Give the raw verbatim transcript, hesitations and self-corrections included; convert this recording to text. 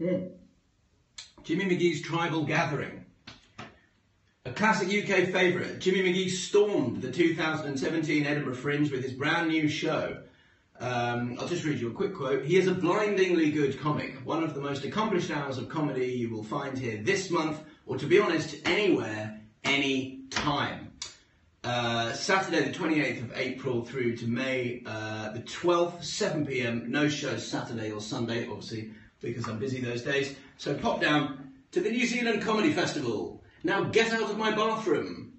Mm. Jimmy McGhee's Tribal Gathering. A classic U K favourite, Jimmy McGhie stormed the two thousand seventeen Edinburgh Fringe with his brand new show. Um, I'll just read you a quick quote. He is a blindingly good comic, one of the most accomplished hours of comedy you will find here this month, or to be honest, anywhere, any time. Uh, Saturday the twenty-eighth of April through to May uh, the twelfth, seven p m, no shows Saturday or Sunday, obviously, because I'm busy those days. So pop down to the New Zealand Comedy Festival. Now get out of my bathroom.